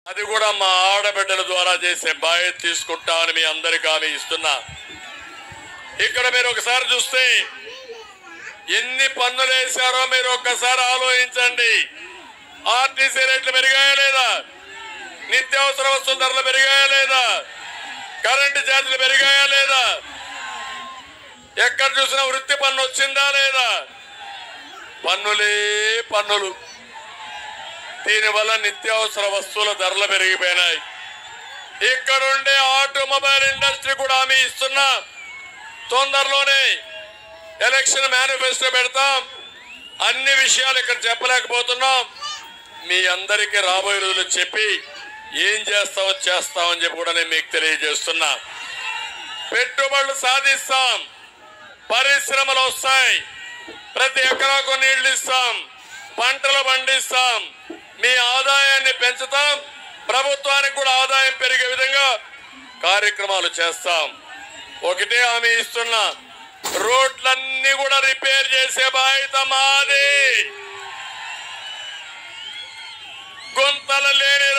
అది కూడా మా ఆడబిడ్డల ద్వారా చేసే బాధ్యత తీసుకుంటామని మీ అందరికీ హామీ ఇస్తున్నా. ఇక్కడ మీరు ఒకసారి చూస్తే ఎన్ని పన్నులు వేశారో మీరు ఒక్కసారి ఆలోచించండి. ఆర్టీసీ రేట్లు పెరిగాయా లేదా? నిత్యావసర వస్తువుల ధరలు పెరిగాయా లేదా? కరెంటు ఛార్జీలు పెరిగాయా లేదా? ఎక్కడ చూసినా వృత్తి పన్ను వచ్చిందా లేదా? పన్నులే పన్నులు. దీనివల్ల నిత్యావసర వస్తువుల ధరలు పెరిగిపోయినాయి. ఇక్కడుండే ఆటోమొబైల్ ఇండస్ట్రీ కూడా హామీ ఇస్తున్నా, తొందరలోనే ఎలక్షన్ మేనిఫెస్టో పెడతాం. అన్ని విషయాలు ఇక్కడ చెప్పలేకపోతున్నాం. మీ అందరికీ రాబోయే రోజులు చెప్పి ఏం చేస్తామని చెప్పి కూడా నేను మీకు తెలియజేస్తున్నా. పెట్టుబడులు సాధిస్తాం, పరిశ్రమలు వస్తాయి, ప్రతి ఎకరాకు నీళ్లు ఇస్తాం, పంటలు పండిస్తాం, మీ ఆదాయాన్ని పెంచుతాం, ప్రభుత్వానికి కూడా ఆదాయం పెరిగే విధంగా కార్యక్రమాలు చేస్తాం. ఒకటే హామీ ఇస్తున్నా, రోడ్లన్నీ కూడా రిపేర్ చేసే బాధ్యత మాది. గుంతలు లేని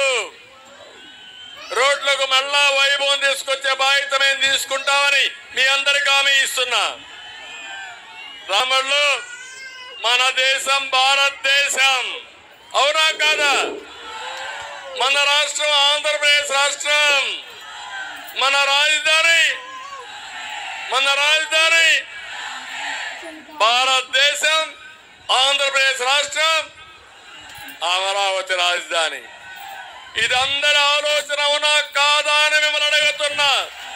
రోడ్లకు మళ్ళా వైభవం తీసుకొచ్చే బాధ్యత మేము తీసుకుంటామని మీ అందరికీ హామీ ఇస్తున్నా. రాముళ్ళు, మన దేశం భారతదేశం, అవునా కాదా? మన రాష్ట్రం ఆంధ్రప్రదేశ్ రాష్ట్రం, మన రాజధాని భారతదేశం, ఆంధ్రప్రదేశ్ రాష్ట్రం, అమరావతి రాజధాని. ఇది అందరి ఆలోచన అవునా కాదా అని మిమ్మల్ని అడుగుతున్నా.